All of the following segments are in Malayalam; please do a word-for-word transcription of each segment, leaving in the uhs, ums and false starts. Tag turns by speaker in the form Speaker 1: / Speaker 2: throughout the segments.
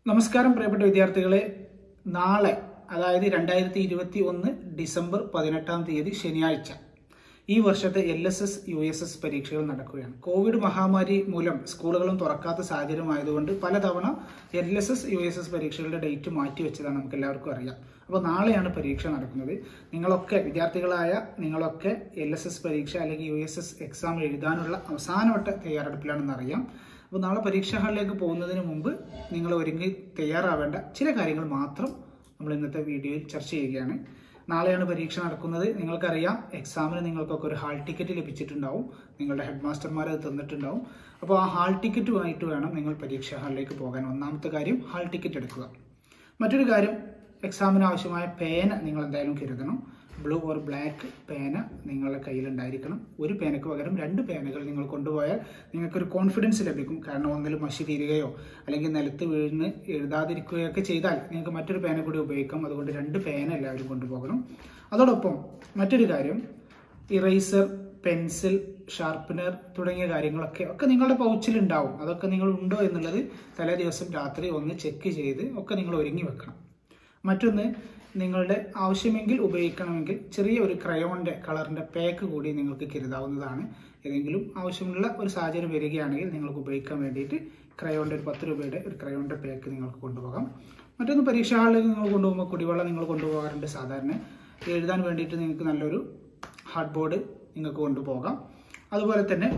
Speaker 1: നമസ്കാരം പ്രിയപ്പെട്ട വിദ്യാർത്ഥികളെ, നാളെ അതായത് രണ്ടായിരത്തി ഇരുപത്തി ഒന്ന് ഡിസംബർ പതിനെട്ടാം തീയതി ശനിയാഴ്ച ഈ വർഷത്തെ L S S U S S പരീക്ഷകൾ നടക്കുകയാണ്. കോവിഡ് മഹാമാരി മൂലം സ്കൂളുകളും തുറക്കാത്ത സാഹചര്യമായതുകൊണ്ട് പലതവണ L S S U S S പരീക്ഷകളുടെ ഡേറ്റ് മാറ്റിവെച്ചതാണ് നമുക്ക് എല്ലാവർക്കും അറിയാം. അപ്പോൾ നാളെയാണ് പരീക്ഷ നടക്കുന്നത്. നിങ്ങളൊക്കെ വിദ്യാർത്ഥികളായ നിങ്ങളൊക്കെ എൽ എസ് എസ് പരീക്ഷ അല്ലെങ്കിൽ യു എസ് എസ് എക്സാം എഴുതാനുള്ള അവസാനവട്ട തയ്യാറെടുപ്പിലാണെന്ന് അറിയാം. അപ്പോൾ നാളെ പരീക്ഷാ ഹാളിലേക്ക് പോകുന്നതിന് മുമ്പ് നിങ്ങൾ ഒരുങ്ങി തയ്യാറാവേണ്ട ചില കാര്യങ്ങൾ മാത്രം നമ്മൾ ഇന്നത്തെ വീഡിയോയിൽ ചർച്ച ചെയ്യുകയാണ്. നാളെയാണ് പരീക്ഷ നടക്കുന്നത്. നിങ്ങൾക്കറിയാം, എക്സാമിന് നിങ്ങൾക്കൊക്കെ ഒരു ഹാൾ ടിക്കറ്റ് ലഭിച്ചിട്ടുണ്ടാവും. നിങ്ങളുടെ ഹെഡ് മാസ്റ്റർമാർ അത് തന്നിട്ടുണ്ടാവും. അപ്പോൾ ആ ഹാൾ ടിക്കറ്റുമായിട്ട് വേണം നിങ്ങൾ പരീക്ഷാ ഹാളിലേക്ക് പോകാൻ. ഒന്നാമത്തെ കാര്യം ഹാൾ ടിക്കറ്റ് എടുക്കുക. മറ്റൊരു കാര്യം, എക്സാമിന് ആവശ്യമായ പേന നിങ്ങൾ എന്തായാലും കരുതണം. ബ്ലൂ ഓർ ബ്ലാക്ക് പേന നിങ്ങളുടെ കയ്യിലുണ്ടായിരിക്കണം. ഒരു പേനയ്ക്ക് പകരം രണ്ട് പേനകൾ നിങ്ങൾ കൊണ്ടുപോയാൽ നിങ്ങൾക്കൊരു കോൺഫിഡൻസ് ലഭിക്കും. കാരണം ഒന്നിൽ മഷി തീരുകയോ അല്ലെങ്കിൽ നിലത്ത് വീഴുന്ന് എഴുതാതിരിക്കുകയോ ഒക്കെ ചെയ്താൽ നിങ്ങൾക്ക് മറ്റൊരു പേന കൂടി ഉപയോഗിക്കാം. അതുകൊണ്ട് രണ്ട് പേന എല്ലാവരും കൊണ്ടുപോകണം. അതോടൊപ്പം മറ്റൊരു കാര്യം, ഇറേസർ, പെൻസിൽ, ഷാർപ്പനർ തുടങ്ങിയ കാര്യങ്ങളൊക്കെ ഒക്കെ നിങ്ങളുടെ പൗച്ചിലുണ്ടാവും. അതൊക്കെ നിങ്ങൾ ഉണ്ടോ എന്നുള്ളത് തലേ ദിവസം രാത്രി ഒന്ന് ചെക്ക് ചെയ്ത് ഒക്കെ നിങ്ങൾ ഒരുങ്ങി വെക്കണം. മറ്റൊന്ന്, നിങ്ങളുടെ ആവശ്യമെങ്കിൽ ഉപയോഗിക്കണമെങ്കിൽ ചെറിയ ഒരു ക്രയോണിൻ്റെ കളറിൻ്റെ പാക്ക് കൂടി നിങ്ങൾക്ക് കരുതാവുന്നതാണ്. ഏതെങ്കിലും ആവശ്യമുള്ള ഒരു സാഹചര്യം വരികയാണെങ്കിൽ നിങ്ങൾക്ക് ഉപയോഗിക്കാൻ വേണ്ടിയിട്ട് ക്രയോണിൻ്റെ ഒരു പത്ത് രൂപയുടെ ഒരു ക്രയോണിൻ്റെ പാക്ക് നിങ്ങൾക്ക് കൊണ്ടുപോകാം. മറ്റൊന്ന്, പരീക്ഷാ ഹാളിൽ നിങ്ങൾ കൊണ്ടുപോകുമ്പോൾ കുടിവെള്ളം നിങ്ങൾ കൊണ്ടുപോകാറുണ്ട്. സാധാരണ എഴുതാൻ വേണ്ടിയിട്ട് നിങ്ങൾക്ക് നല്ലൊരു ഹാർഡ് ബോർഡ് നിങ്ങൾക്ക് കൊണ്ടുപോകാം. അതുപോലെ തന്നെ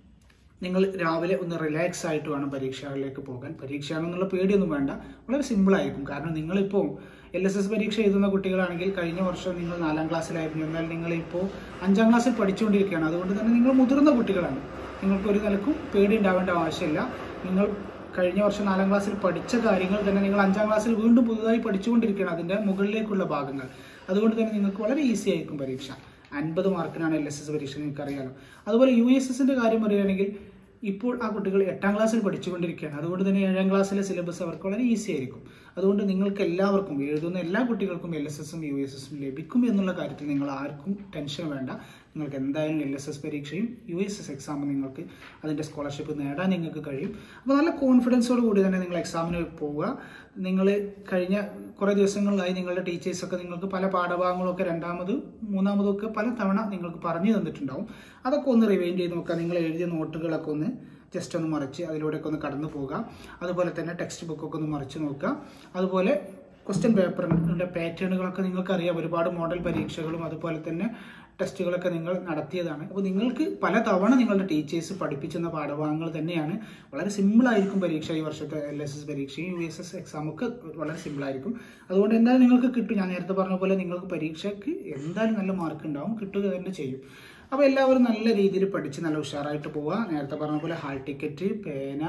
Speaker 1: നിങ്ങൾ രാവിലെ ഒന്ന് റിലാക്സ് ആയിട്ട് വേണം പരീക്ഷകളിലേക്ക് പോകാൻ. പരീക്ഷയാണെന്നുള്ള പേടിയൊന്നും വേണ്ട, വളരെ സിമ്പിളായിരിക്കും. കാരണം നിങ്ങളിപ്പോൾ എൽ എസ് എസ് പരീക്ഷ എഴുതുന്ന കുട്ടികളാണെങ്കിൽ കഴിഞ്ഞ വർഷം നിങ്ങൾ നാലാം ക്ലാസ്സിലായിരുന്നു. എന്നാൽ നിങ്ങളിപ്പോൾ അഞ്ചാം ക്ലാസ്സിൽ പഠിച്ചുകൊണ്ടിരിക്കുകയാണ്. അതുകൊണ്ട് തന്നെ നിങ്ങൾ മുതിർന്ന കുട്ടികളാണ്. നിങ്ങൾക്കൊരു നിലക്കും പേടി ഉണ്ടാവേണ്ട ആവശ്യമില്ല. നിങ്ങൾ കഴിഞ്ഞ വർഷം നാലാം ക്ലാസ്സിൽ പഠിച്ച കാര്യങ്ങൾ തന്നെ നിങ്ങൾ അഞ്ചാം ക്ലാസ്സിൽ വീണ്ടും പുതുതായി പഠിച്ചുകൊണ്ടിരിക്കുകയാണ്, അതിൻ്റെ മുകളിലേക്കുള്ള ഭാഗങ്ങൾ. അതുകൊണ്ട് തന്നെ നിങ്ങൾക്ക് വളരെ ഈസി ആയിരിക്കും പരീക്ഷ. അൻപത് മാർക്കിനാണ് എൽ എസ് എസ് പരീക്ഷ, നിങ്ങൾക്കറിയാലോ. അതുപോലെ യു എസ് എസിൻ്റെ കാര്യം പറയുകയാണെങ്കിൽ ഇപ്പോൾ ആ കുട്ടികൾ എട്ടാം ക്ലാസ്സിൽ പഠിച്ചുകൊണ്ടിരിക്കുകയാണ്. അതുകൊണ്ട് തന്നെ ഏഴാം ക്ലാസ്സിലെ സിലബസ് അവർക്ക് വളരെ ഈസി ആയിരിക്കും. അതുകൊണ്ട് നിങ്ങൾക്ക് എല്ലാവർക്കും, എഴുതുന്ന എല്ലാ കുട്ടികൾക്കും എൽ എസ് എസും യു എസ് എസും ലഭിക്കും എന്നുള്ള കാര്യത്തിൽ നിങ്ങൾ ആർക്കും ടെൻഷൻ വേണ്ട. നിങ്ങൾക്ക് എന്തായാലും എൽ എസ് എസ് പരീക്ഷയും യു എസ് എസ് എക്സാമും നിങ്ങൾക്ക് അതിൻ്റെ സ്കോളർഷിപ്പ് നേടാൻ നിങ്ങൾക്ക് കഴിയും. അപ്പോൾ നല്ല കോൺഫിഡൻസോട് കൂടി തന്നെ നിങ്ങൾ എക്സാമിന് പോവുക. നിങ്ങൾ കഴിഞ്ഞ കുറേ ദിവസങ്ങളിലായി നിങ്ങളുടെ ടീച്ചേഴ്സൊക്കെ നിങ്ങൾക്ക് പല പാഠഭാഗങ്ങളൊക്കെ രണ്ടാമതും മൂന്നാമതും ഒക്കെ പല തവണ നിങ്ങൾക്ക് പറഞ്ഞു തന്നിട്ടുണ്ടാവും. അതൊക്കെ ഒന്ന് റിവൈൻഡ് ചെയ്ത് നോക്കുക. നിങ്ങൾ എഴുതിയ നോട്ടുകളൊക്കെ ഒന്ന് ജസ്റ്റ് ഒന്ന് മറിച്ച് അതിലൂടെയൊക്കെ ഒന്ന് കടന്നു പോകുക. അതുപോലെ തന്നെ ടെക്സ്റ്റ് ബുക്കൊക്കെ ഒന്ന് മറിച്ച് നോക്കുക. അതുപോലെ ക്വസ്റ്റ്യൻ പേപ്പറിൻ്റെ പാറ്റേണുകളൊക്കെ നിങ്ങൾക്കറിയാം. ഒരുപാട് മോഡൽ പരീക്ഷകളും അതുപോലെ തന്നെ ടെസ്റ്റുകളൊക്കെ നിങ്ങൾ നടത്തിയതാണ്. അപ്പോൾ നിങ്ങൾക്ക് പല തവണ നിങ്ങളുടെ ടീച്ചേഴ്സ് പഠിപ്പിച്ചെന്ന പാഠഭാഗങ്ങൾ തന്നെയാണ്. വളരെ സിമ്പിളായിരിക്കും പരീക്ഷ. ഈ വർഷത്തെ എൽ എസ് എസ് പരീക്ഷയും യു എസ് എസ് എക്സാമൊക്കെ വളരെ സിമ്പിളായിരിക്കും. അതുകൊണ്ട് എന്തായാലും നിങ്ങൾക്ക് കിട്ടും. ഞാൻ നേരത്തെ പറഞ്ഞ പോലെ നിങ്ങൾക്ക് പരീക്ഷയ്ക്ക് എന്തായാലും നല്ല മാർക്ക് ഉണ്ടാവും, കിട്ടുക തന്നെ ചെയ്യും. അപ്പോൾ എല്ലാവരും നല്ല രീതിയിൽ പഠിച്ച് നല്ല ഉഷാറായിട്ട് പോവുക. നേരത്തെ പറഞ്ഞ പോലെ ഹാൾ ടിക്കറ്റ്, പേന,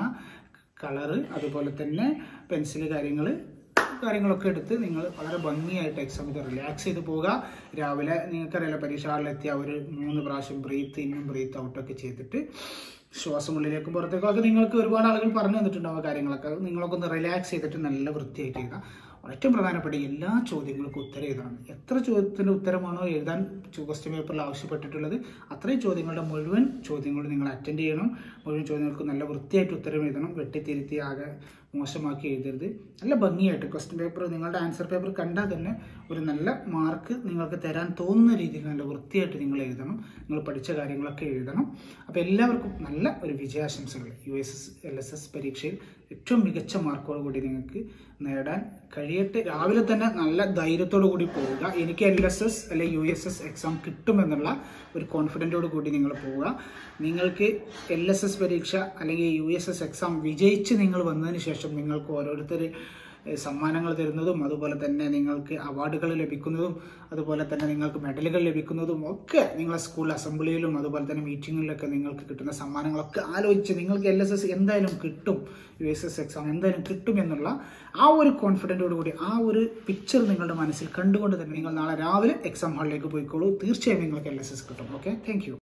Speaker 1: കളറ്, അതുപോലെ തന്നെ പെൻസിൽ കാര്യങ്ങൾ കാര്യങ്ങളൊക്കെ എടുത്ത് നിങ്ങൾ വളരെ ഭംഗിയായിട്ട് എക്സാമിൽ റിലാക്സ് ചെയ്ത് പോവുക. രാവിലെ നിങ്ങൾക്കറിയാലോ, പരീക്ഷ ഹാളിലെത്തിയ ഒരു മൂന്ന് പ്രാവശ്യം ബ്രീത്ത് ഇന്നും ബ്രീത്ത് ഔട്ടൊക്കെ ചെയ്തിട്ട് ശ്വാസം ഉള്ളിലേക്കും പുറത്തേക്കും ഒക്കെ നിങ്ങൾക്ക് ഒരുപാട് ആളുകൾ പറഞ്ഞു തന്നിട്ടുണ്ടാവുക കാര്യങ്ങളൊക്കെ. നിങ്ങളൊക്കെ ഒന്ന് റിലാക്സ് ചെയ്തിട്ട് നല്ല വൃത്തിയായിട്ട് ചെയ്യുക. ഏറ്റവും പ്രധാനപ്പെട്ട എല്ലാ ചോദ്യങ്ങൾക്കും ഉത്തരം എഴുതണം. എത്ര ചോദ്യത്തിൻ്റെ ഉത്തരമാണോ എഴുതാൻ ക്വസ്റ്റ്യൻ പേപ്പറിൽ ആവശ്യപ്പെട്ടിട്ടുള്ളത് അത്രയും ചോദ്യങ്ങളുടെ മുഴുവൻ ചോദ്യങ്ങളും നിങ്ങൾ അറ്റൻഡ് ചെയ്യണം. മുഴുവൻ ചോദ്യങ്ങൾക്ക് നല്ല വൃത്തിയായിട്ട് ഉത്തരം എഴുതണം. വെട്ടിത്തിരുത്തി ആകെ മോശമാക്കി എഴുതരുത്. നല്ല ഭംഗിയായിട്ട് ക്വസ്റ്റ്യൻ പേപ്പർ, നിങ്ങളുടെ ആൻസർ പേപ്പർ കണ്ടാൽ തന്നെ ഒരു നല്ല മാർക്ക് നിങ്ങൾക്ക് തരാൻ തോന്നുന്ന രീതിയിൽ നല്ല വൃത്തിയായിട്ട് നിങ്ങൾ എഴുതണം. നിങ്ങൾ പഠിച്ച കാര്യങ്ങളൊക്കെ എഴുതണം. അപ്പോൾ എല്ലാവർക്കും നല്ല ഒരു വിജയാശംസകൾ. U S S L S S പരീക്ഷയിൽ ഏറ്റവും മികച്ച മാർക്കോട് കൂടി നിങ്ങൾക്ക് നേടാൻ കഴിയട്ടെ. രാവിലെ തന്നെ നല്ല ധൈര്യത്തോടു കൂടി പോവുക. എനിക്ക് എൽ എസ് എസ് അല്ലെങ്കിൽ യു എസ് എസ് എക്സാം കിട്ടുമെന്നുള്ള ഒരു കോൺഫിഡൻറ്റോട് കൂടി നിങ്ങൾ പോവുക. നിങ്ങൾക്ക് എൽ എസ് എസ് പരീക്ഷ അല്ലെങ്കിൽ യു എസ് എസ് എക്സാം വിജയിച്ച് നിങ്ങൾ വന്നതിന് ശേഷം നിങ്ങൾക്ക് ഓരോരുത്തർ സമ്മാനങ്ങൾ തരുന്നതും അതുപോലെ തന്നെ നിങ്ങൾക്ക് അവാർഡുകൾ ലഭിക്കുന്നതും അതുപോലെ തന്നെ നിങ്ങൾക്ക് മെഡലുകൾ ലഭിക്കുന്നതും ഒക്കെ നിങ്ങളെ സ്കൂൾ അസംബ്ലിയിലും അതുപോലെ തന്നെ മീറ്റിങ്ങുകളിലൊക്കെ നിങ്ങൾക്ക് കിട്ടുന്ന സമ്മാനങ്ങളൊക്കെ ആലോചിച്ച് നിങ്ങൾക്ക് എൽ എസ് എസ് എന്തായാലും കിട്ടും, യു എസ് എസ് എക്സാം എന്തായാലും കിട്ടും എന്നുള്ള ആ ഒരു കോൺഫിഡൻറ്റോട് കൂടി ആ ഒരു പിക്ചർ നിങ്ങളുടെ മനസ്സിൽ കണ്ടുകൊണ്ട് തന്നെ നിങ്ങൾ നാളെ രാവിലെ എക്സാം ഹാളിലേക്ക് പോയിക്കോളൂ. തീർച്ചയായും നിങ്ങൾക്ക് എൽ എസ് എസ് കിട്ടും. Okay, thank U.